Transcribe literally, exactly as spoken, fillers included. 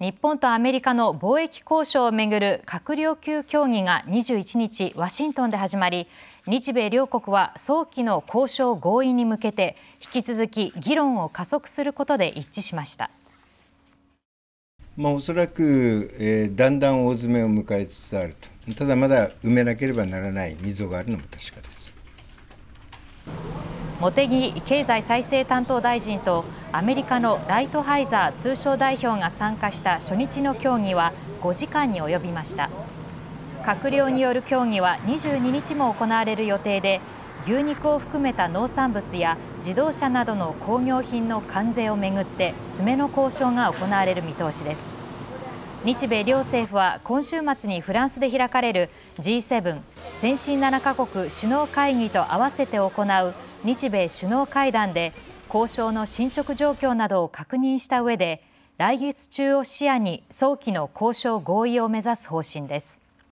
日本とアメリカの貿易交渉をめぐる閣僚級協議がにじゅういちにちワシントンで始まり、日米両国は早期の交渉合意に向けて引き続き議論を加速することで一致しました。 まあ、おそらく、えー、だんだん大詰めを迎えつつあると。ただまだ埋めなければならない溝があるのも確かです。 茂木経済再生担当大臣とアメリカのライトハイザー通商代表が参加した初日の協議はごじかんに及びました。閣僚による協議はにじゅうににちも行われる予定で、牛肉を含めた農産物や自動車などの工業品の関税をめぐって詰めの交渉が行われる見通しです。日米両政府は今週末にフランスで開かれる ジーセブン 先進ななかこく首脳会議と合わせて行う日米首脳会談で交渉の進捗状況などを確認した上で、来月中を視野に早期の交渉合意を目指す方針です。